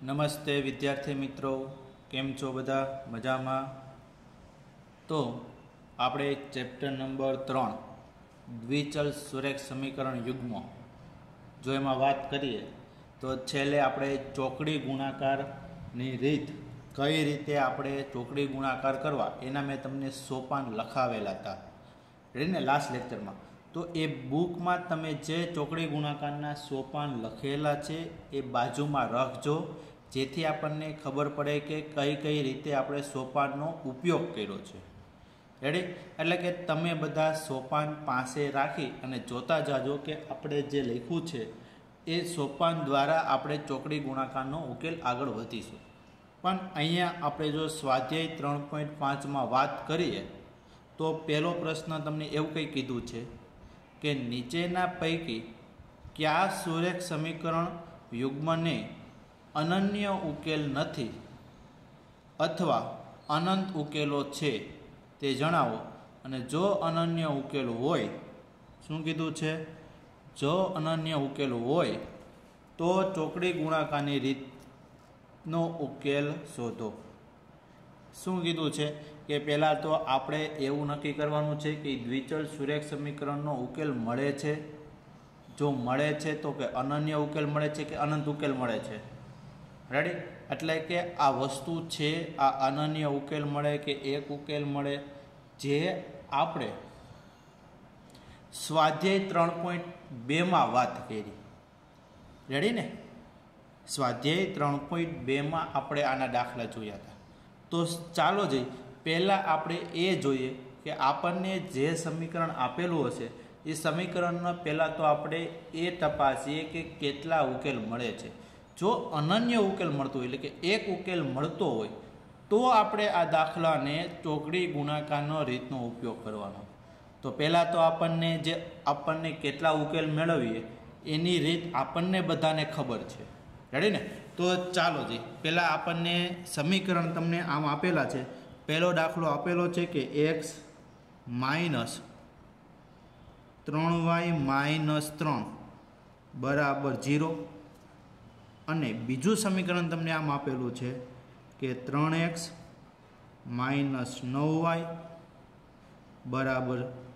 નમસ્તે વિદ્યાર્થી મિત્રો, કેમ છો બધા? મજામાં? તો આપણે ચેપ્ટર નંબર 3 દ્વિચલ સુરેખ સમીકરણ યુગ્મ જો એમાં વાત કરીએ તો છેલ્લે આપણે ચોકડી ગુણાકારની રીત, કઈ રીતે આપણે ચોકડી ગુણાકાર કરવા એના મેં તમને સોપાન લખાવેલા હતા ને લાસ્ટ લેક્ચરમાં. તો એ બુકમાં તમે જે ચોકડી ગુણાકારના સોપાન લખેલા છે એ બાજુમાં રાખજો, જેથી આપણને ખબર પડે કે કઈ કઈ રીતે આપણે સોપાનનો ઉપયોગ કર્યો છે. રેડી? એટલે કે તમે બધા સોપાન પાસે રાખી અને જોતા જાજો કે આપણે જે લખ્યું છે એ સોપાન દ્વારા આપણે ચોકડી ગુણાકારનો ઉકેલ આગળ વધીશું. પણ અહીંયા આપણે જો સ્વાધ્યાય 3.5માં વાત કરીએ તો પહેલો પ્રશ્ન તમને એવું કંઈ કીધું છે કે નીચેના પૈકી કયા સુરેખ સમીકરણ યુગ્મને અનન્ય ઉકેલ નથી અથવા અનંત ઉકેલો છે તે જણાવો. અને જો અનન્ય ઉકેલ હોય, શું કીધું છે? જો અનન્ય ઉકેલ હોય તો ચોકડી ગુણાકારની રીતનો ઉકેલ શોધો. શું કીધું છે કે પહેલાં તો આપણે એવું નક્કી કરવાનું છે કે દ્વિચલ સુરેખ સમીકરણનો ઉકેલ મળે છે. જો મળે છે તો કે અનન્ય ઉકેલ મળે છે કે અનંત ઉકેલ મળે છે. રેડી? એટલે કે આ વસ્તુ છે, આ અનન્ય ઉકેલ મળે કે એક ઉકેલ મળે, જે આપણે સ્વાધ્યાય 3.2માં વાત કરી. રેડી ને? સ્વાધ્યાય 3.2માં આપણે આના દાખલા જોયા હતા. તો ચાલો જઈ પહેલાં આપણે એ જોઈએ કે આપણને જે સમીકરણ આપેલું હશે એ સમીકરણનો પહેલાં તો આપણે એ તપાસીએ કે કેટલા ઉકેલ મળે છે. જો અનન્ય ઉકેલ મળતો હોય, એટલે કે એક ઉકેલ મળતો હોય, તો આપણે આ દાખલાને ચોકડી ગુણાકારનો રીતનો ઉપયોગ કરવાનો. તો પહેલાં તો આપણને કેટલા ઉકેલ મેળવીએ એની રીત આપણને બધાને ખબર છે. રેડી ને? તો ચાલો જી પહેલાં આપણને સમીકરણ તમને આમ આપેલા છે. પહેલો દાખલો આપેલો છે કે x માઇનસ 3y માઇનસ 3 બરાબર 0. અને બીજું સમીકરણ તમને આમ આપેલું છે કે 3x માઇનસ 9y બરાબર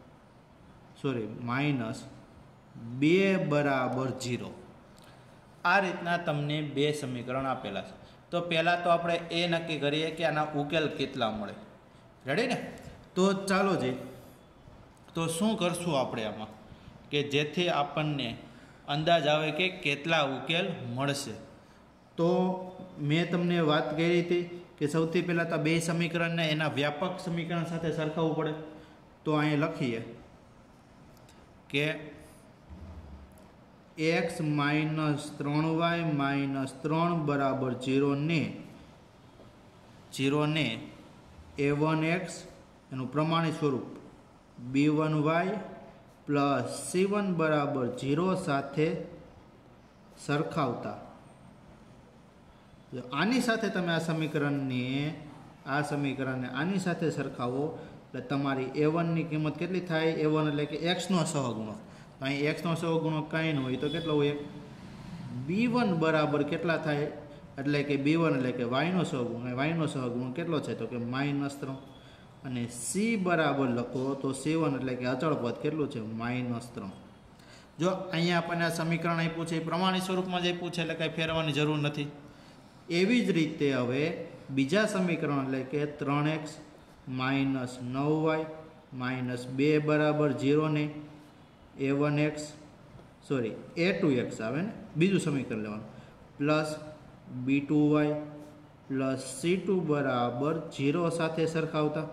માઇનસ 2 બરાબર 0. આ રીતના તમને બે સમીકરણ આપેલા છે. તો પહેલાં તો આપણે એ નક્કી કરીએ કે આના ઉકેલ કેટલા મળે. રેડી ને? તો ચાલો જઈ તો શું કરશું આપણે આમાં કે જેથી આપણને અંદાજ આવે કે કેટલા ઉકેલ મળશે. તો મેં તમને વાત કરી હતી કે સૌથી પહેલાં તો બે સમીકરણને એના વ્યાપક સમીકરણ સાથે સરખાવવું પડે. તો અહીં લખીએ કે x માઇનસ 3y માઇનસ 3 બરાબર 0 ને a1x એનું પ્રમાણિત સ્વરૂપ b1y પ્લસ c1 બરાબર 0 સાથે સરખાવતા આની સાથે તમે આ સમીકરણને આની સાથે સરખાવો એટલે તમારી a1ની કિંમત કેટલી થાય? a1 એટલે કે xનો સહગુણક. અહીં xનો સહગુણક કાંઈ ન હોય તો કેટલો હોય? b1 બરાબર કેટલા થાય? એટલે કે b1 એટલે કે yનો સહગુણક કેટલો છે? તો કે -3. અને c બરાબર લખો તો c1 એટલે કે અચળ પદ કેટલું છે? -3. જો અહીંયા આપણને આ સમીકરણ આપ્યું છે એ પ્રમાણિત સ્વરૂપમાં જ આપ્યું છે, એટલે કંઈ ફેરવવાની જરૂર નથી. એવી જ રીતે હવે બીજા સમીકરણ એટલે કે 3x માઇનસ 9y માઇનસ 2 બરાબર 0 ને a2x આવે ને, બીજું સમીકરણ લેવાનું, પ્લસ b2y પ્લસ c2 બરાબર 0 સાથે સરખાવતા.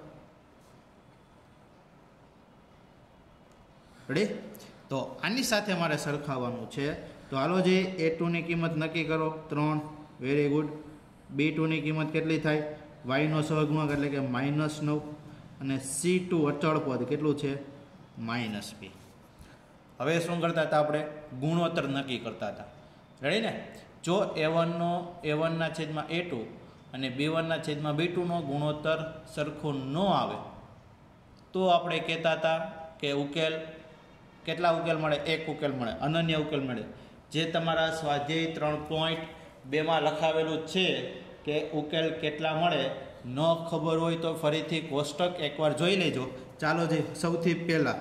રેડી? તો આની સાથે મારે સરખાવવાનું છે. તો હાલો જે a2ની કિંમત નક્કી કરો 3. Very good. b2ની કિંમત કેટલી થાય? yનો સહગુણક એટલે કે -9. અને c2 અચળ પદ કેટલું છે? -2. હવે શું કરતા હતા? આપણે ગુણોત્તર નક્કી કરતા હતા. રેડી ને? જો a1ના છેદમાં a2 અને b1ના છેદમાં b2નો ગુણોત્તર સરખો ન આવે તો આપણે કહેતા હતા કે ઉકેલ કેટલા ઉકેલ મળે? એક ઉકેલ મળે, અનન્ય ઉકેલ મળે. જે તમારા સ્વાધ્યાય બેમાં લખાવેલું છે કે ઉકેલ કેટલા મળે. ન ખબર હોય તો ફરીથી કોષ્ટક એકવાર જોઈ લેજો. ચાલો જે સૌથી પહેલાં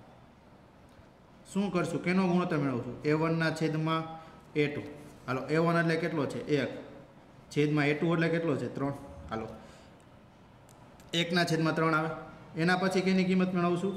શું કરશું, કેનો ગુણોત્તર મેળવશું? a1 છેદમાં a2. હાલો a1 એટલે કેટલો છે? 1 છેદમાં a2 એટલે કેટલો છે? 3. હાલો 1 છેદમાં 3 આવે. એના પછી કેની કિંમત મેળવશું?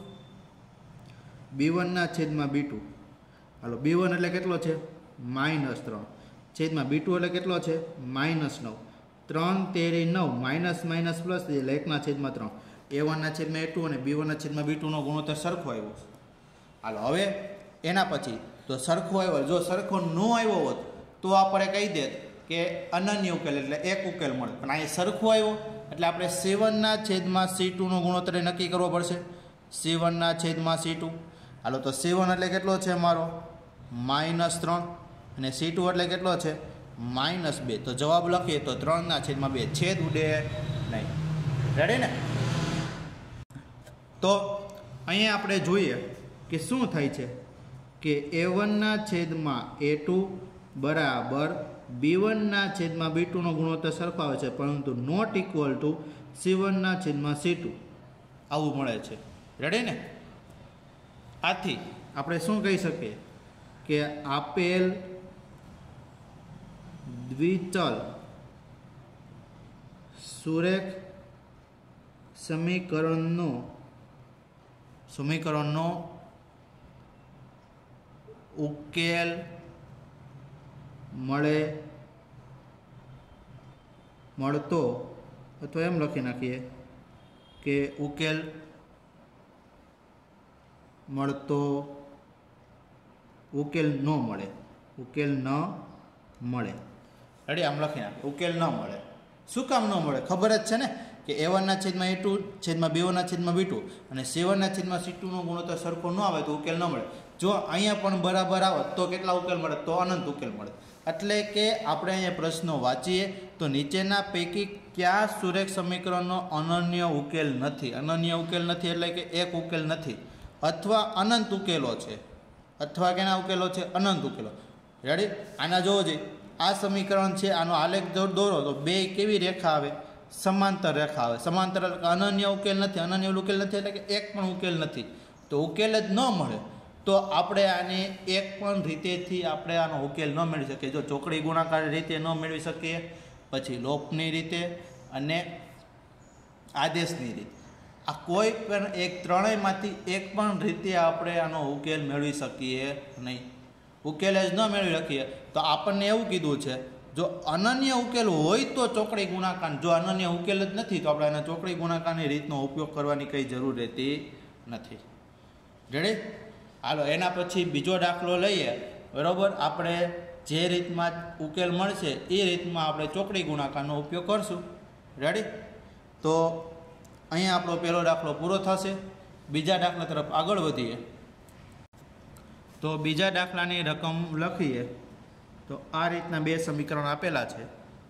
b1 છેદમાં b2. હાલો b1 એટલે કેટલો છે? -3 છેદમાં b2 એટલે કેટલો છે? -9. 3 તેરી 9 માઇનસ માઇનસ પ્લસ એટલે 1 છેદમાં 3. a1 છેદમાં a2 અને b1 છેદમાં b2 નો ગુણોત્તર સરખો આવ્યો છે. હાલો હવે એના પછી તો સરખો આવ્યો, જો સરખો ન આવ્યો હોત તો આપણે કહી દેત કે અનન્ય ઉકેલ એટલે એક ઉકેલ મળે. પણ અહીં સરખો આવ્યો એટલે આપણે c1 છેદમાં c2 નો ગુણોત્તર નક્કી કરવો પડશે. c1 છેદમાં c2. હાલો તો c1 એટલે કેટલો છે મારો? -3 અને c2 એટલે કેટલો છે? -2. તો જવાબ લખીએ તો 3/2. છેદ ઉડે નહીં. રેડી ને? તો અહીંયા આપણે જોઈએ કે શું થાય છે કે a1 છેદમાં a2 બરાબર b1 છેદમાં b2 નો ગુણોત્તર સરખો આવે છે, પરંતુ નોટ ઇક્વલ ટુ c1 છેદમાં c2 આવું મળે છે. રેડી ને? આથી આપણે શું કહી શકીએ કે આપેલ દ્વિચલ સુરેખ સમીકરણનો ઉકેલ મળતો, અથવા એમ લખી નાખીએ કે ઉકેલ મળતો, ઉકેલ ન મળે. રેડી? આમ લખી નાખીએ ઉકેલ ન મળે. શું કામ ન મળે? ખબર જ છે ને કે a1 છેદમાં a2 છેદમાં b1 છેદમાં b2 અને c1 છેદમાં c2 નો ગુણોત્તર સરખો ન આવે તો ઉકેલ ન મળે. જો અહીંયા પણ બરાબર આવે તો કેટલા ઉકેલ મળે? તો અનંત ઉકેલ મળે. એટલે કે આપણે અહીંયા પ્રશ્નો વાંચીએ તો નીચેના પૈકી કયા સુરેખ સમીકરણનો અનન્ય ઉકેલ નથી? અનન્ય ઉકેલ નથી એટલે કે એક ઉકેલ નથી, અથવા અનંત ઉકેલો છે. અથવા કેના ઉકેલો છે? અનંત ઉકેલો. રેડી? આના જોવો જોઈએ. આ સમીકરણ છે, આનો આલેખ દોરો તો બે કેવી રેખા આવે? સમાંતર રેખા આવે. સમાંતર એટલે અનન્ય ઉકેલ નથી. અનન્ય ઉકેલ નથી એટલે કે એક પણ ઉકેલ નથી. તો ઉકેલ જ ન મળે તો આપણે આને એક પણ રીતેથી આપણે આનો ઉકેલ ન મેળવી શકીએ. જો ચોકડી ગુણાકાર રીતે ન મેળવી શકીએ, પછી લોપની રીતે અને આદેશની રીતે. આ કોઈ પણ એક ત્રણેયમાંથી એક પણ રીતે આપણે આનો ઉકેલ મેળવી શકીએ નહીં. ઉકેલ જ ન મેળવી શકીએ તો આપણને એવું કીધું છે જો અનન્ય ઉકેલ હોય તો ચોકડી ગુણાકાર, જો અનન્ય ઉકેલ જ નથી તો આપણે આના ચોકડી ગુણાકારની રીતનો ઉપયોગ કરવાની કંઈ જરૂર રહેતી નથી. રેડી? હાલો એના પછી બીજો દાખલો લઈએ. બરાબર? આપણે જે રીતમાં ઉકેલ મળશે એ રીતમાં આપણે ચોકડી ગુણાકારનો ઉપયોગ કરશું. રેડી? તો અહીંયા આપણો પહેલો દાખલો પૂરો થશે. બીજા દાખલા તરફ આગળ વધીએ. તો બીજા દાખલાની રકમ લખીએ તો આ રીતના બે સમીકરણ આપેલા છે.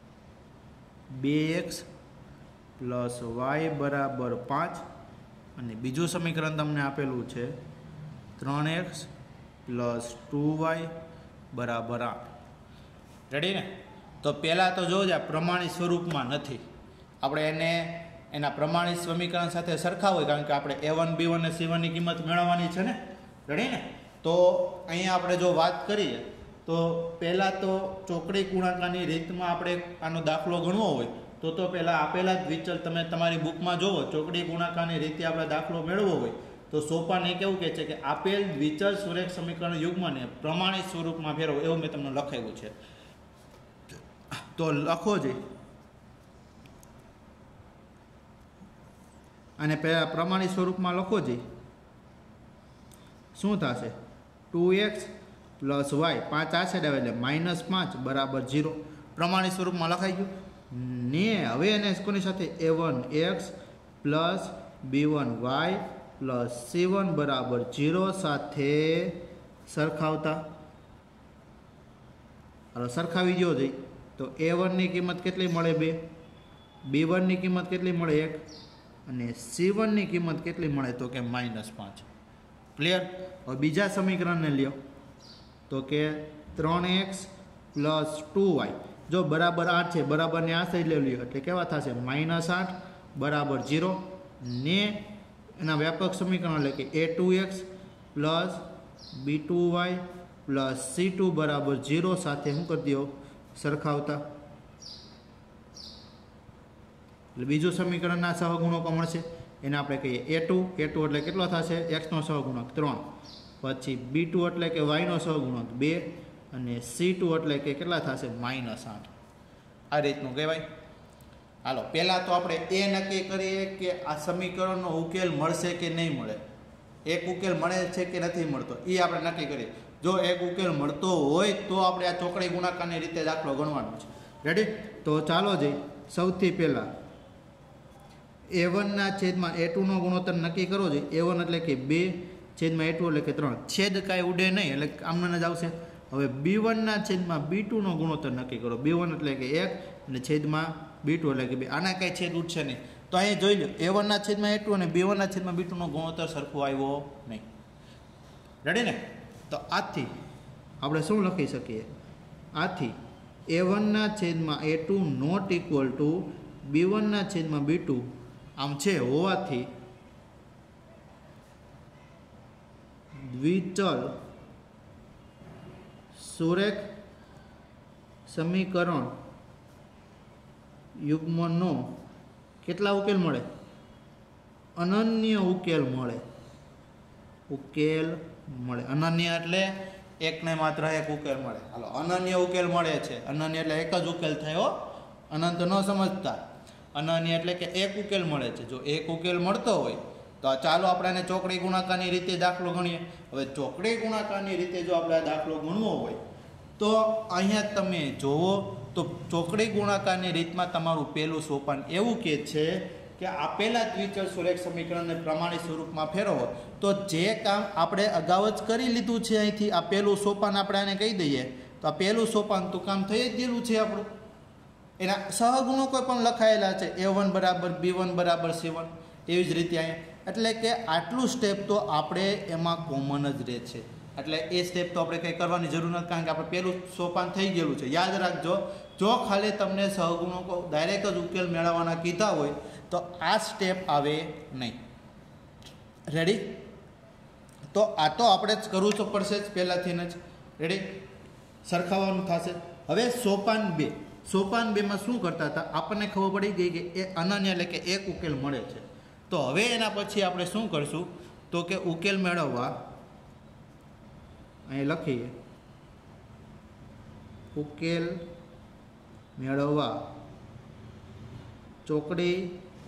2x + y = 5 અને બીજું સમીકરણ તમને આપેલું છે 3x + 2y = 8. રેડી ને? તો પહેલાં તો જોજો આ પ્રમાણિત સ્વરૂપમાં નથી. આપણે એના પ્રમાણિત સમીકરણ સાથે સરખા હોય, કારણ કે આપણે a1 b1 અને c1 ની કિંમત મેળવવાની છે ને. રેડી ને? તો અહીંયા આપણે જો વાત કરીએ તો પહેલાં તો ચોકડી ગુણાકારની રીતમાં આપણે આનો દાખલો ગણવો હોય તો પહેલાં આપેલા જ વિચલ તમે તમારી બુકમાં જોવો. ચોકડી ગુણાકારની રીતે આપણે દાખલો મેળવવો હોય તો સોપાન એ કેવું કહે છે કે આપેલ દ્વિચલ સુરેખ સમીકરણ યુગ્મને પ્રમાણિત સ્વરૂપમાં ફેરવો, એવું મેં તમને લખાવ્યું છે. તો લખો જોઈએ. અને પહેલાં પ્રમાણિત સ્વરૂપમાં લખો જોઈએ. શું થશે? 2x + y 5 આ સાઈડ આવે એટલે -5 = 0. પ્રમાણિત સ્વરૂપમાં લખાઈ ગયું ને. હવે એને કોની સાથે? a1x + b1y + c1 = 0 સાથે સરખાવતા. હવે સરખાવી ગયો જઈ તો a1 ની કિંમત કેટલી મળે? 2. b1 ની કિંમત કેટલી મળે? 1. અને c1 ની કિંમત કેટલી મળે? તો કે -5. ક્લિયર? હવે બીજા સમીકરણને લ્યો તો કે 3x + 2y જો બરાબર 8 છે, બરાબરને આ સાઈડ લઈ લ્યો એટલે કેવા થશે -8 બરાબર 0 ને એના વ્યાપક સમીકરણ એટલે કે a2x plus b2y plus c2 બરાબર 0 સાથે શું કરી દો સરખાવતા, એટલે બીજું સમીકરણના સહગુણકો મળશે એને આપણે કહીએ a2 એટલે કેટલો થશે x નો સહગુણક 3, પછી b2 એટલે કે y નો સહગુણક 2 અને c2 એટલે કે કેટલા થશે -8. આ રીતનું કહેવાય. હાલો પહેલાં તો આપણે એ નક્કી કરીએ કે આ સમીકરણનો ઉકેલ મળશે કે નહીં મળે, એક ઉકેલ મળે છે કે નથી મળતો એ આપણે નક્કી કરીએ. જો એક ઉકેલ મળતો હોય તો આપણે આ ચોકડી ગુણાકારની રીતે દાખલો ગણવાનો છે. રેડી? તો ચાલો જઈ સૌથી પહેલાં a1 ના છેદમાં a2 નો ગુણોત્તર નક્કી કરવો જોઈએ. a1 એટલે કે 2 છેદમાં a2 એટલે કે 3, છેદ કાંઈ ઉડે નહીં એટલે આમને જ આવશે. હવે b1 ના છેદમાં b2 નો ગુણોત્તર નક્કી કરો. b1 એટલે કે 1 અને છેદમાં b2 એટલે કે 2, આના કાંઈ છેદ ઉડશે નહીં. તો અહીંયા જોઈ લો a1 ના છેદમાં a2 અને b1 ના છેદમાં b2 નો ગુણોત્તર સરખો આવ્યો નહીં. રેડી ને? તો આથી આપણે શું લખી શકીએ? આથી a1 ના છેદમાં a2 not equal to b1 ના છેદમાં b2 આમ છે હોવાથી દ્વિચલ સુરેખ સમીકરણ યુગ્મનો કેટલા ઉકેલ મળે? અનન્ય ઉકેલ મળે. ઉકેલ મળે. અનન્ય એટલે એકને માત્ર એક ઉકેલ મળે. હાલો અનન્ય ઉકેલ મળે છે. અનન્ય એટલે એક જ ઉકેલ થયો, અનંત ન સમજતા. અનન્ય એટલે કે એક ઉકેલ મળે છે. જો એક ઉકેલ મળતો હોય તો ચાલો આપણે એને ચોકડી ગુણાકારની રીતે દાખલો ગણીએ. હવે ચોકડી ગુણાકારની રીતે જો આપણે આ દાખલો ગણવો હોય તો અહીંયા તમે જોવો તો ચોકડી ગુણાકારની રીતમાં તમારું પહેલું સોપાન એવું કહે છે કે આપેલા દ્વિચલ સુરેખ સમીકરણને પ્રમાણિત સ્વરૂપમાં ફેરવો. તો જે કામ આપણે અગાઉ જ કરી લીધું છે અહીંથી આ પહેલું સોપાન આપણે એને કહી દઈએ તો આ પહેલું સોપાન તો કામ થઈ જ ગયેલું છે આપણું. એના સહગુણકો પણ લખાયેલા છે a1 બરાબર b1 બરાબર c1. એવી જ રીતે અહીંયા એટલે કે આટલું સ્ટેપ તો આપણે એમાં કોમન જ રહે છે. એટલે એ સ્ટેપ તો આપણે કંઈ કરવાની જરૂર નથી, કારણ કે આપણે પહેલું સોપાન થઈ ગયેલું છે. યાદ રાખજો, જો ખાલી તમને સહગુણકો ડાયરેક્ટ જ ઉકેલ મેળવવાના કીધા હોય તો આ સ્ટેપ આવે નહીં. રેડી? તો આ તો આપણે જ કરવું તો પડશે જ પહેલાંથી જ. રેડી? સરખાવવાનું થશે. હવે સોપાન 2. સોપાન 2માં શું કરતા હતા આપણને ખબર પડી ગઈ કે એ અનન્ય એટલે કે એક ઉકેલ મળે છે. તો હવે એના પછી આપણે શું કરશું તો કે ઉકેલ મેળવવા અહીં લખીએ ઉકેલ મેળવવા ચોકડી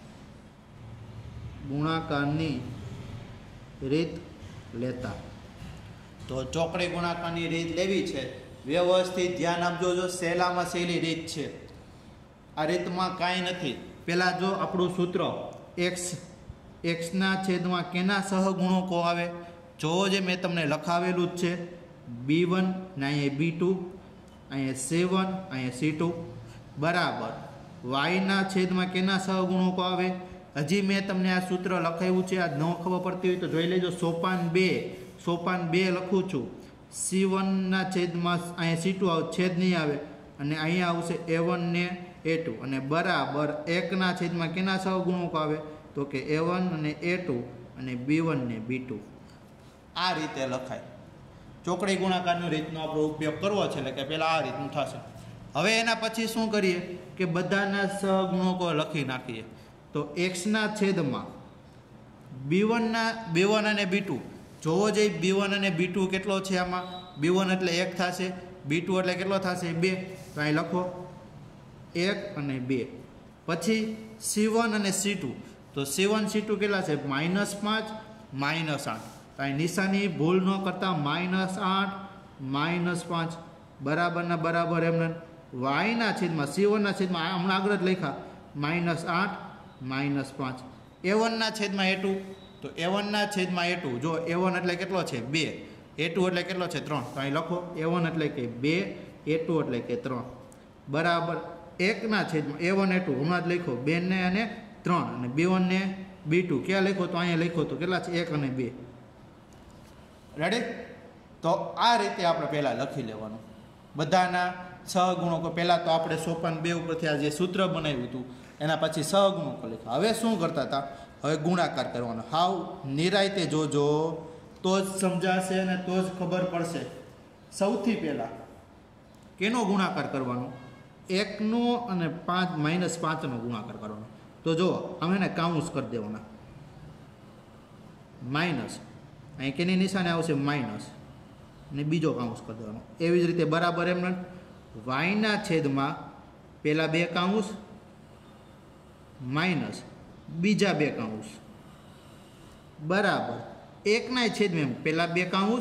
ગુણાકારની રીત લેતા. તો ચોકડી ગુણાકારની રીત લેવી છે. વ્યવસ્થિત ધ્યાન આપજો. જો સહેલામાં સહેલી રીત છે. આ રીતમાં કાંઈ નથી. પહેલાં જો આપણું સૂત્ર એક્સના છેદમાં કેના સહગુણકો આવે જો જે મેં તમને લખાવેલું જ છે b1 ને અહીંયા b2 અહીંયા c1 અહીંયા c2 બરાબર વાયના છેદમાં કેના સહગુણકો આવે હજી મેં તમને આ સૂત્ર લખાવ્યું છે. આ ન ખબર પડતી હોય તો જોઈ લેજો. સોપાન 2 લખું છું. c1 ના છેદમાં અહીંયા c2 છેદ નહીં આવે અને અહીંયા આવશે a1 ને a2 અને બરાબર 1 ના છેદમાં કેના સહગુણકો આવે તો કે a1 અને a2 અને b1 ને b2. આ રીતે લખાય. ચોકડી ગુણાકારની રીતનો આપણો ઉપયોગ કરવો છે એટલે કે પહેલાં આ રીતનું થશે. હવે એના પછી શું કરીએ કે બધાના સહગુણકો લખી નાખીએ. તો એક્સના છેદમાં b1 અને b2 જોવો જઈ b1 અને b2 કેટલો છે આમાં. b1 એટલે 1 થશે, b2 એટલે કેટલો થશે 2. તો અહીં લખો 1 અને 2. પછી c1 અને c2 તો c1 c2 કેટલા છે -5 -8. તો અહીં નિશાની ભૂલ ન કરતા -8 -5 બરાબરના બરાબર એમને વાયના છેદમાં c1ના છેદમાં હમણાં આગળ જ લખ્યા -8 -5. a1 ના છેદમાં a2 તો a1 ના છેદમાં a2 જો a1 એટલે કેટલો છે 2, a2 એટલે કેટલો છે 3. તો અહીં લખો a1 એટલે કે 2, a2 એટલે કે 3 બરાબર 1 ના છેદમાં a1 a2 હમણાં જ લખો 2 ને અને 3 અને b1 ને b2 ક્યાં લખો તો અહીંયા લખો તો કેટલા છે 1 અને 2. રેડી? તો આ રીતે આપણે પહેલાં લખી લેવાનું. બધાના સહગુણકો પહેલાં તો આપણે સોપાન 2 ઉપરથી આ જે સૂત્ર બનાવ્યું હતું એના પછી સહગુણકો લખ્યા. હવે શું કરતા હતા? હવે ગુણાકાર કરવાનો. હાવ નિરાયતે જોજો તો જ સમજાશે અને તો જ ખબર પડશે. સૌથી પહેલાં કેનો ગુણાકાર કરવાનો? 1નો અને 5 -5નો ગુણાકાર કરવાનો. તો જો અમે એને કાઉન્સ કરી દેવાના. માઇનસ અહીં કેની નિશાની આવશે? માઇનસ, અને બીજો કાઉન્સ કરી દેવાનો. એવી જ રીતે બરાબર એમને વાયના છેદમાં પહેલાં 2 કાઉન્સ માઇનસ બીજા 2 કાઉન્સ બરાબર 1ના છેદમાં પહેલાં 2 કાઉન્સ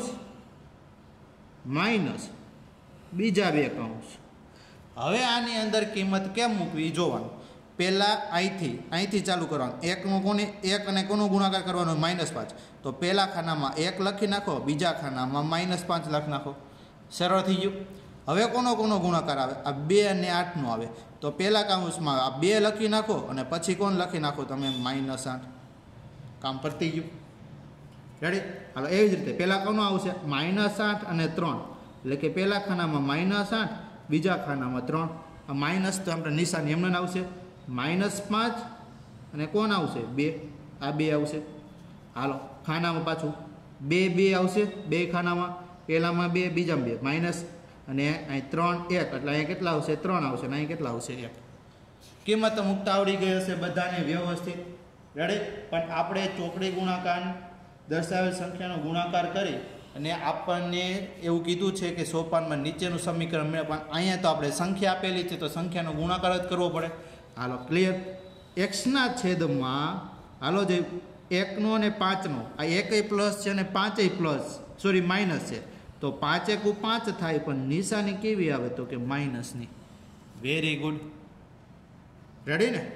માઇનસ બીજા 2 કાઉન્સ. હવે આની અંદર કિંમત કેમ મૂકવી જોવાનું. પહેલાં અહીંથી ચાલુ કરવાનું. 1 અને કોનો ગુણાકાર કરવાનો? -5. તો પહેલા ખાનામાં 1 લખી નાખો, બીજા ખાનામાં -5 લખી નાખો. સરળ થઈ ગયું. હવે કોનો ગુણાકાર આવે? આ 2 અને 8નો આવે. તો પહેલા કાઉન્સમાં આ 2 લખી નાખો અને પછી કોણ લખી નાખો તમે? -8. કામ પતી ગયું. રેડી? હાલો એવી જ રીતે પહેલાં કોનો આવશે? -8 અને 3. એટલે કે પહેલા ખાનામાં -8, બીજા ખાનામાં 3. આ માઇનસ તો આપણે નિશાની એમને આવશે. -5 અને કોણ આવશે? 2. આ 2 આવશે. હાલો ખાનામાં પાછું 2 આવશે. 2 ખાનામાં પહેલામાં 2, બીજામાં 2 માઇનસ, અને અહીં 3 1 એટલે અહીંયા કેટલા આવશે? 3 આવશે. અને અહીં કેટલા આવશે? 1. કિંમત મુક્ત આવડી ગઈ હશે બધાને વ્યવસ્થિત. રેડી? પણ આપણે ચોકડી ગુણાકાર દર્શાવેલ સંખ્યાનો ગુણાકાર કરી અને આપણને એવું કીધું છે કે સોપાનમાં નીચેનું સમીકરણ મળે, પણ અહીંયા તો આપણે સંખ્યા આપેલી છે તો સંખ્યાનો ગુણાકાર જ કરવો પડે. હાલો ક્લિયર? એક્સના છેદમાં હાલો જે 1નો અને 5નો આ 1 પ્લસ છે અને 5 પ્લસ માઇનસ છે. તો 5 × 5 થાય, પણ નિશાની કેવી આવે? તો કે માઇનસની. Very good. રેડી ને?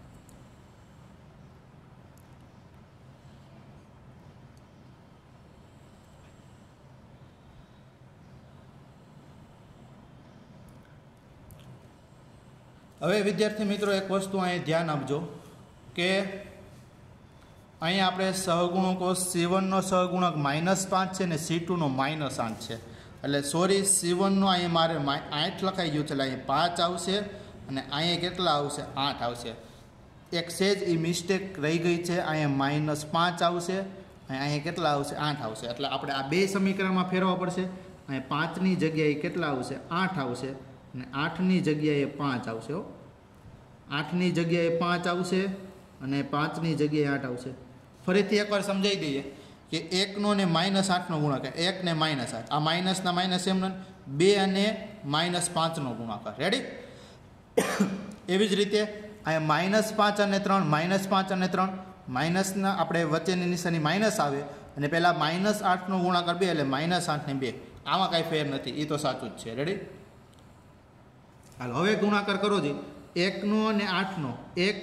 હવે વિદ્યાર્થી મિત્રો એક વસ્તુ અહીં ધ્યાન આપજો કે અહીં આપણે સહગુણકો C1નો સહગુણક -5 છે ને C2નો -8 છે. એટલે સોરી C1નો અહીં મારે 8 લખાઈ ગયું છે, એટલે અહીં 5 આવશે અને અહીંયા કેટલા આવશે? 8 આવશે. એક સેજ એ મિસ્ટેક રહી ગઈ છે. અહીંયા -5 આવશે, અહીંયા કેટલા આવશે? 8 આવશે. એટલે આપણે આ 2 સમીકરણમાં ફેરવવા પડશે. અહીં 5ની જગ્યાએ કેટલા આવશે? 8 આવશે, અને 8ની જગ્યાએ 5 આવશે. 8ની જગ્યાએ 5 આવશે અને 5ની જગ્યાએ 8 આવશે. ફરીથી એકવાર સમજાવી દઈએ કે 1નો ને -8નો ગુણાકાર, 1 ને -8, આ માઇનસના માઇનસ એમને 2 અને -5નો ગુણાકાર. રેડી? એવી જ રીતે અહીંયા -5 અને 3, -5 અને 3 માઇનસના આપણે વચ્ચેની નિશાની માઇનસ આવે અને પહેલાં -8નો ગુણાકાર 2 એટલે -8 ને 2. આમાં કાંઈ ફેર નથી, એ તો સાચું જ છે. રેડી? હાલો હવે ગુણાકાર કરો જી. 1નો અને 8નો 1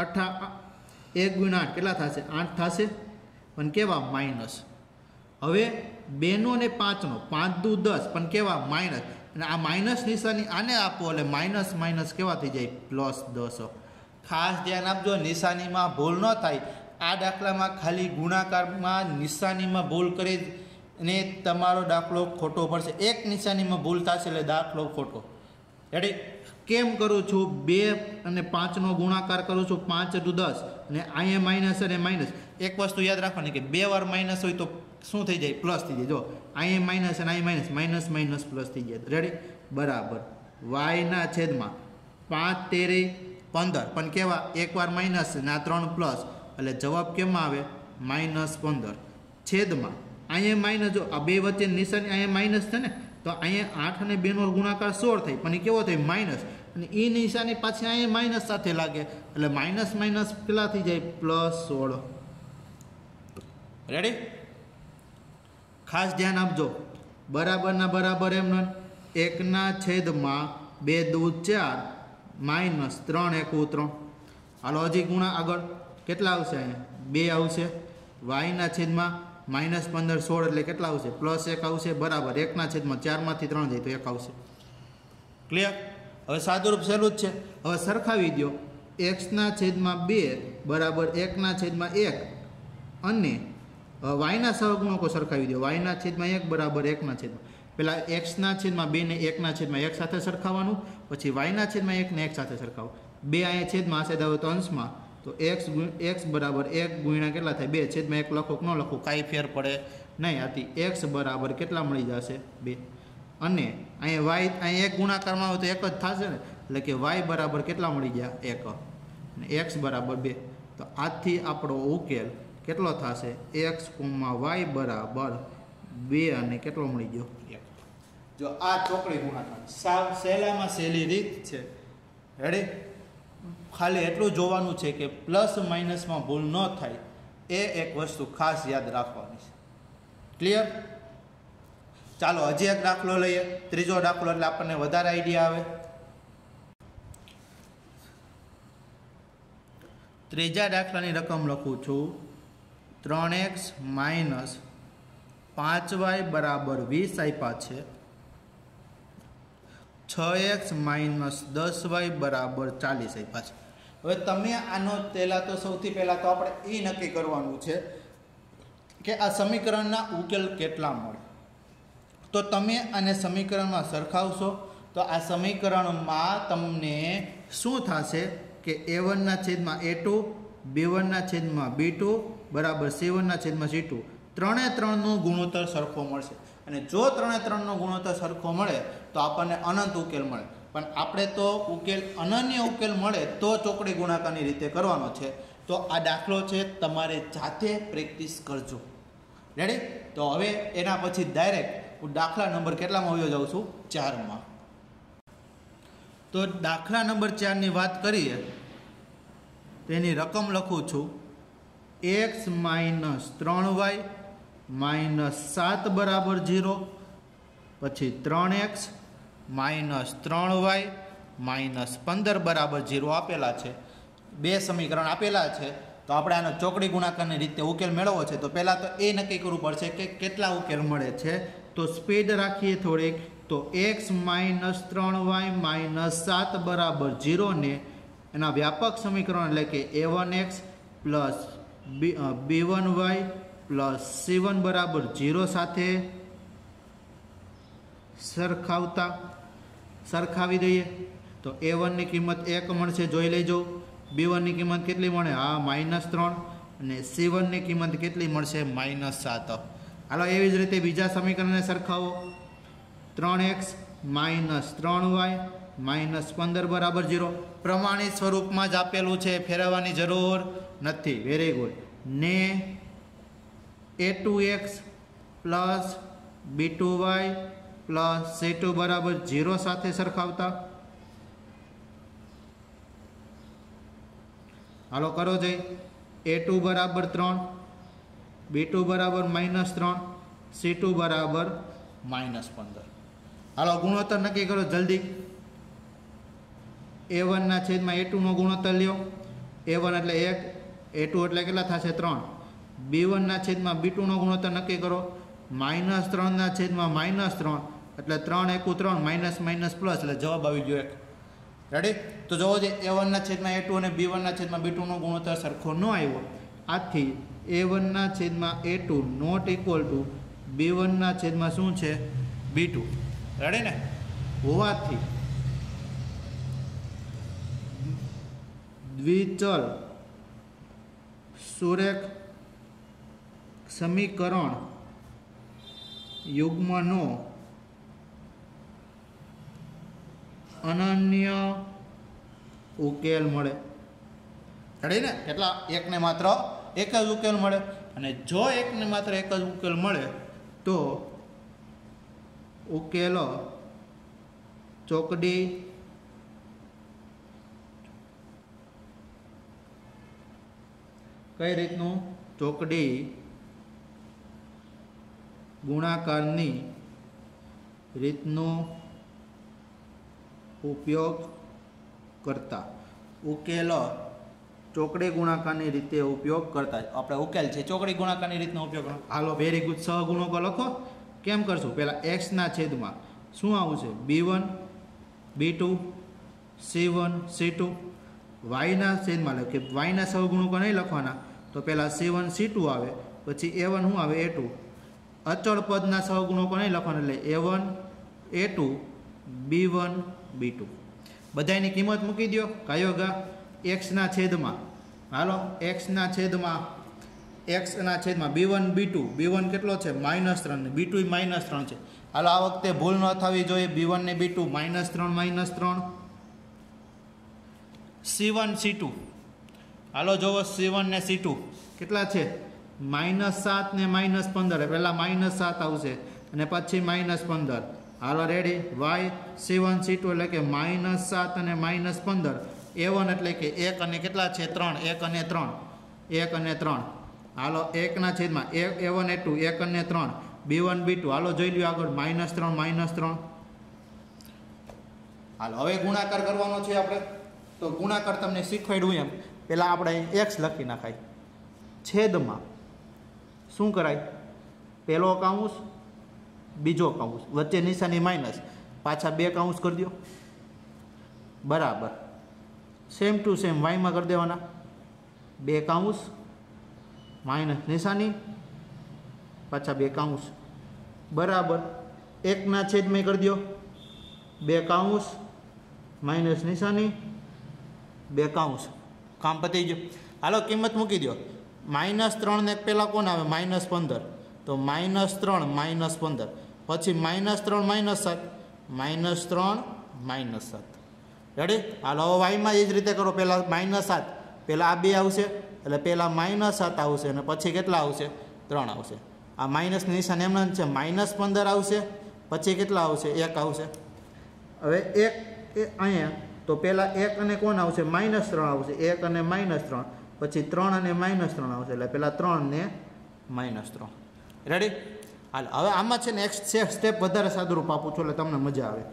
× 8 કેટલા થશે? 8 થશે, પણ કેવા? માઇનસ. હવે 2નો અને 5નો 5 દુ 10, પણ કેવા? માઇનસ. અને આ માઇનસ નિશાની આને આપો એટલે માઇનસ માઇનસ કેવા થઈ જાય? +10. ખાસ ધ્યાન આપજો, નિશાનીમાં ભૂલ ન થાય. આ દાખલામાં ખાલી ગુણાકારમાં નિશાનીમાં ભૂલ કરી ને તમારો દાખલો ખોટો પડશે. એક નિશાનીમાં ભૂલ થશે એટલે દાખલો ખોટો. રેડી? કેમ કરું છું? 2 અને 5નો ગુણાકાર કરું છું 5 × 10, અને અહીંયા માઇનસ અને માઇનસ. એક વસ્તુ યાદ રાખવાની કે 2 વાર માઇનસ હોય તો શું થઈ જાય? પ્લસ થઈ જાય. જો અહીંયા માઇનસ અને અહીંયા માઇનસ માઇનસ પ્લસ થઈ જાય. રેડી? બરાબર. વાયના છેદમાં 5 તેરી 15, પણ કેવા? એકવાર માઇનસ અને આ 3 પ્લસ, એટલે જવાબ કેમાં આવે? -15. છેદમાં અહીંયા માઇનસ. જો આ 2 વચ્ચે નિશાની અહીંયા માઇનસ છે ને, તો અહીંયા 8 અને 2નો ગુણાકાર 16 થાય, પણ એ કેવો થાય? માઇનસ. અને એ નિશાની પાછી અહીંયા માઇનસ સાથે લાગે, એટલે માઇનસ માઇનસ કેટલા થઈ જાય? +16. રેડી? ખાસ ધ્યાન આપજો. બરાબરના બરાબર એમને 1ના છેદમાં 2 દુ 4 -3 × 3. હાલો હજી ગુણા આગળ કેટલા આવશે? અહીંયા 2 આવશે. વાયના છેદમાં -15 16 એટલે કેટલા આવશે? +1 આવશે. બરાબર. 1ના છેદમાં 4 માંથી 3 જાય તો 1 આવશે. ક્લિયર? હવે સાદુરૂપ સહેલું જ છે. હવે સરખાવી દો. x ના છેદમાં 2 બરાબર 1ના છેદમાં 1, અને વાયના સહગુણકો સરખાવી દો. વાયના છેદમાં 1 બરાબર 1ના છેદમાં. પેલા એક્સના છેદમાં 2 ને 1ના છેદમાં 1 સાથે સરખાવવાનું, પછી વાયના છેદમાં 1 ને 1 સાથે સરખાવો. 2 અહીંયા છેદમાં હશે તો અંશમાં, તો x બરાબર 1 ગુણ્યા કેટલા થાય 2 છેદમાં 1 લખો કે ન લખો કાંઈ ફેર પડે નહીં. આથી x બરાબર કેટલા મળી જશે 2. અને અહીંયા y અહીંયા 1 ગુણાકારમાં આવે તો 1 જ થશે ને, એટલે કે y બરાબર કેટલા મળી ગયા 1 અને x બરાબર 2. તો આથી આપણો ઉકેલ કેટલો થશે x, y બરાબર 2 અને કેટલો મળી ગયો 1. જો આ ચોકડી ગુણાકાર સાવ સહેલામાં સહેલી રીત છે. રેડી? ખાલી એટલું જોવાનું છે કે પ્લસ માઇનસમાં ભૂલ ન થાય એ એક વસ્તુ ખાસ યાદ રાખવાની છે. ક્લિયર? ચાલો હજી એક દાખલો લઈએ, ત્રીજો દાખલો, એટલે આપણને વધારે આઈડિયા આવે. ત્રીજા દાખલાની રકમ લખું છું 3x માઇનસ 5y બરાબર 20 આપ્યા છે. 6x માઇનસ 10y બરાબર 40 આપ્યા છે. હવે તમે આનો પહેલાં તો સૌથી પહેલાં તો આપણે એ નક્કી કરવાનું છે કે આ સમીકરણના ઉકેલ કેટલા મળે. તો તમે આને સમીકરણમાં સરખાવશો તો આ સમીકરણમાં તમને શું થશે કે a1ના છેદમાં a2, b1ના છેદમાં b2 બરાબર c1ના છેદમાં c2 ત્રણે ત્રણનો ગુણોત્તર સરખો મળશે. અને જો ત્રણે ત્રણનો ગુણોત્તર સરખો મળે તો આપણને અનંત ઉકેલ મળે. પણ આપણે તો ઉકેલ અનન્ય ઉકેલ મળે તો ચોકડી ગુણાકારની રીતે કરવાનો છે. તો આ દાખલો છે તમારે જાતે પ્રેક્ટિસ કરજો. રેડી? તો હવે એના પછી ડાયરેક્ટ હું દાખલા નંબર કેટલામાં આવ્યો જાઉં છું 4માં. તો દાખલા નંબર 4ની વાત કરીએ તેની રકમ લખું છું x માઇનસ 3y માઇનસ 7 બરાબર 0, પછી 3x માઇનસ 3y માઇનસ 15 બરાબર 0 આપેલા છે. બે સમીકરણ આપેલા છે. તો આપણે આનો ચોકડી ગુણાકારની રીતે ઉકેલ મેળવવો છે. તો પહેલાં તો એ નક્કી કરવું પડશે કે કેટલા ઉકેલ મળે છે. તો સ્પીડ રાખીએ થોડીક. તો x માઇનસ 3y માઇનસ 7 બરાબર 0 ને એના વ્યાપક સમીકરણ એટલે કે a1x plus b1y plus c1 બરાબર 0 સાથે સરખાવી દઈએ. તો a1ની કિંમત 1 મળશે, જોઈ લેજો. b1ની કિંમત કેટલી મળે? હા, -3. અને c1ની કિંમત કેટલી મળશે? -7. હાલો એવી જ રીતે બીજા સમીકરણને સરખાવો. 3x માઇનસ 3y માઇનસ 15 બરાબર 0 પ્રમાણિત સ્વરૂપમાં જ આપેલું છે, ફેરવવાની જરૂર નથી. Very good. ને a2x plus b2y plus c2 બરાબર 0 સાથે સરખાવતા. હાલો કરો જઈ. a2 બરાબર 3, b2 બરાબર -3, c2 બરાબર -15. હાલો ગુણોત્તર નક્કી કરો જલ્દી. a1ના છેદમાં a2નો ગુણોત્તર લ્યો. a1 એટલે 1, a2 એટલે કેટલા થશે 3. b1ના છેદમાં b2નો ગુણોત્તર નક્કી કરો. -3ના છેદમાં -3 એટલે 3 × 3 માઇનસ માઇનસ પ્લસ એટલે જવાબ આવી ગયો 1. રેડી? તો જોવો જે a1ના છેદમાં a2 અને b1ના છેદમાં b2નો ગુણોત્તર સરખો ન આવ્યો. આથી a1ના છેદમાં a2 નોટ ઇક્વલ ટુ b1ના છેદમાં શું છે? b2. રેડી ને? હોવાથી દ્વિચલ સુરેખ સમીકરણ યુગ્મનો અનન્ય ઉકેલ મળે. રેડી ને? કેટલા? એકને માત્ર એક જ ઉકેલ મળે. અને જો એકને માત્ર એક જ ઉકેલ મળે તો ઉકેલો ચોકડી કઈ રીતનું? ચોકડી ગુણાકારની રીતનો ઉપયોગ કરતા. ઉકેલો ચોકડી ગુણાકારની રીતે ઉપયોગ કરતા. આપણે ઉકેલ છે ચોકડી ગુણાકારની રીતનો ઉપયોગ કરો. હાલો વેરી ગુડ. સહગુણકો લખો. કેમ કરશું? પહેલાં એક્સના છેદમાં શું આવશે? b1 b2 c1 c2. વાયના છેદમાં એટલે કે વાયના સહગુણકો નહીં લખવાના. તો પહેલાં c1 c2 આવે, પછી a1 શું આવે? a2. અચળ પદના સહગુણકો નહીં લખવાનું, એટલે A1 A2 B1 B2 બધાની કિંમત મૂકી દો. કયો ગા? એક્સના છેદમાં, હાલો એક્સના છેદમાં B1 B2. B1 કેટલો છે? -3 B2 -3 છે. હાલો આ વખતે ભૂલ ન થવી જોઈએ. B1 ને B2 -3 C1 C2. હાલો જોવો C1 ને C2 કેટલા છે? -7 ને -15. પહેલાં -7 આવશે અને પછી -15. હાલો રેડી. y C1 C2 એટલે કે -7 અને -15. A1 એટલે કે 1 અને કેટલા છે? 3. 1 અને 3. હાલો 1 છેદમાં A1 A2 1 અને 3 B1 B2. હાલો જોઈ લ્યો આગળ -3. હાલો હવે ગુણાકાર કરવાનો છે આપણે. તો ગુણાકાર તમને શીખવાડ્યું એમ પહેલાં આપણે x લખી નાખાય. છેદમાં શું કરાય? પહેલો કાઉન્સ બીજો કાઉન્સ વચ્ચે નિશાની માઇનસ, પાછા 2 કાઉન્સ કરી દો. બરાબર. સેમ ટુ સેમ વાયમાં કરી દેવાના. 2 કાઉન્સ માઇનસ નિશાની, પાછા 2 કાઉન્સ. બરાબર. 1 છેદમાં કરી દો. 2 કાઉન્સ માઇનસ નિશાની, 2 કાઉન્સ. કામ પતી ગયું. હાલો કિંમત મૂકી દો. -3 ને પહેલાં કોણ આવે? -15. તો -3 -15 પછી -3 -7 -3 -7. રેડી. હાલો હવે વાયમાં એ જ રીતે કરો. પહેલાં -7, પહેલાં આ 2 આવશે એટલે પહેલાં -7 આવશે અને પછી કેટલા આવશે? 3 આવશે. આ માઇનસની નિશાન એમને છે. -15 આવશે, પછી કેટલા આવશે? 1 આવશે. હવે 1 અહીંયા તો પહેલાં 1 અને કોણ આવશે? -3 આવશે. 1 અને -3 પછી 3 અને -3 આવશે એટલે પહેલાં 3 ને -3. રેડી. હાલ હવે આમાં છે ને એક સ્ટેપ વધારે સાદુરૂપ આપું છું એટલે તમને મજા આવે.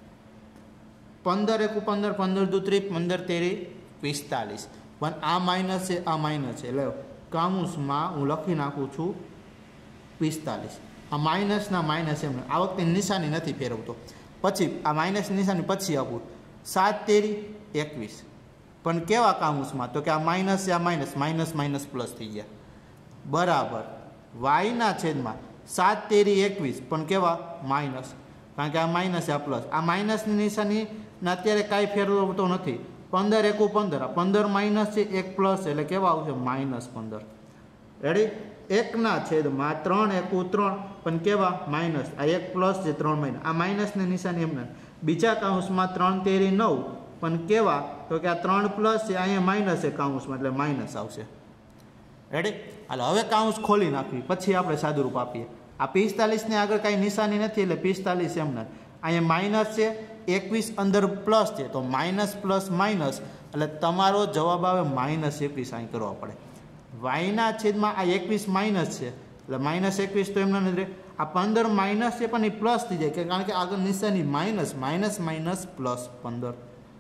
15 × 15 15 × 3 15 તેરી 45. પણ આ માઇનસ છે, આ માઇનસ છે એટલે કાઉન્સમાં હું લખી નાખું છું 45. આ માઇનસના માઇનસ એમને આ વખતે નિશાની નથી ફેરવતો. પછી આ માઇનસ નિશાની પછી આપું 7 તેરી 21. પણ કેવા કાઉન્સમાં? તો કે આ માઇનસ છે, આ માઇનસ માઇનસ પ્લસ થઈ ગયા. બરાબર. વાયના છેદમાં 7 તેરી 21 પણ કેવા? માઇનસ. કારણ કે આ માઇનસ છે, આ પ્લસ. આ માઇનસની નિશાની અત્યારે કાંઈ ફેરવતો નથી. 15 × 15 15 માઇનસ છે, 1 પ્લસ એટલે કેવા આવશે? -15. રેડી. 1 છેદમાં 3 × 3 પણ કેવા? માઇનસ. આ 1 પ્લસ છે, 3 માઇનસ. આ માઇનસની નિશાની એમને. બીજા કાઉન્સમાં 3 તેરી 9 પણ કેવા? તો કે આ 3 પ્લસ છે, અહીંયા માઇનસ છે કાઉન્સમાં એટલે માઇનસ આવશે. રેડી. હાલો હવે કાઉન્સ ખોલી નાખવી પછી આપણે સાદુરૂપ આપીએ. આ 45 ને આગળ કાંઈ નિશાની નથી એટલે 45 એમને. અહીંયા માઇનસ છે, 21 અંદર પ્લસ છે તો માઇનસ પ્લસ માઇનસ એટલે તમારો જવાબ આવે -21. અહીં કરવા પડે. વાયના છેદમાં આ 21 માઇનસ છે એટલે -21 તો એમને નથી. આ 15 માઇનસ છે પણ એ પ્લસ થઈ જાય કારણ કે આગળ નિશાની માઇનસ માઇનસ પ્લસ 15.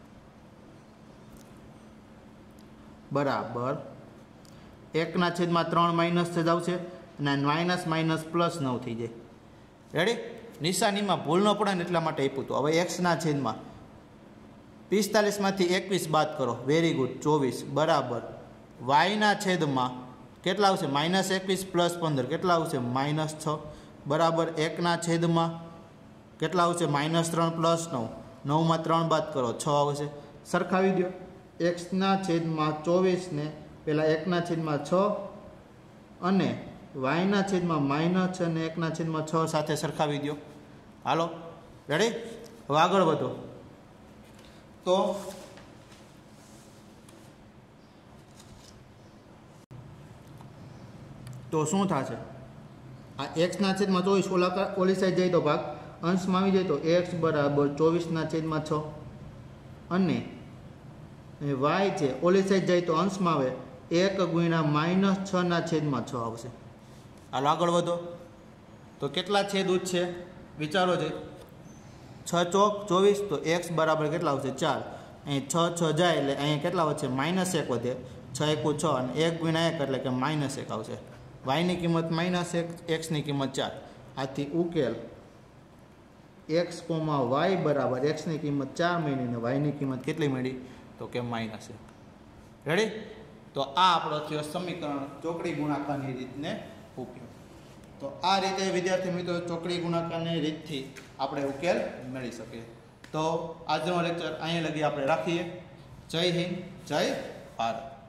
બરાબર. 1 છેદમાં 3 માઇનસ જ આવશે અને માઇનસ પ્લસ 9 થઈ જાય. રેડી. નિશાનીમાં ભૂલ ન પડે ને એટલા માટે આપ્યું હતું. હવે x છેદમાં 45માંથી 21 બાદ કરો. Very good. 24. બરાબર. વાયના છેદમાં કેટલા આવશે? -21 પ્લસ 15 કેટલા આવશે? -6. બરાબર. 1 છેદમાં કેટલા આવશે? -3 પ્લસ 9 9માં 3 બાદ કરો 6 આવશે. સરખાવી દો. x છેદમાં 24 ને પેલા 1 છેદમાં 6 અને વાયના છેદમાં -6 અને 1 છેદમાં 6 સાથે સરખાવી દો. હાલો રેડી. હવે આગળ વધો. તો શું થશે? આ x છેદમાં 24 ઓલી સાઈડ જાય તો ભાગ અંશમાં આવી જાય તો x બરાબર 24 છેદમાં 6 અને y છે ઓલી સાઈડ જાય તો અંશમાં આવે 1 × -6 છેદમાં 6 આવશે. હાલો આગળ વધો. તો કેટલા છેદ છે વિચારો છે. 6 ચોક 24 તો x બરાબર કેટલા આવશે? 4. અહીં 6 6 જાય એટલે અહીંયા કેટલા વધશે? -1 વધે. 6 × 6 અને 1 × 1 એટલે કે -1 આવશે. વાયની કિંમત -1, એક્સની કિંમત 4. આથી ઉકેલ x, y બરાબર એક્સની કિંમત 4 મળી ને વાયની કિંમત કેટલી મળી? તો કે -1. રેડી. તો આ આપણો થયો સમીકરણ ચોકડી ગુણાકારની રીતને ઉપયોગ. તો આ રીતે વિદ્યાર્થી મિત્રો ચોકડી ગુણાકારની રીતથી આપણે ઉકેલ મેળવી શકીએ. તો આજનો લેક્ચર અહીંયા લગી આપણે રાખીએ. જય હિન્દ, જય ભારત.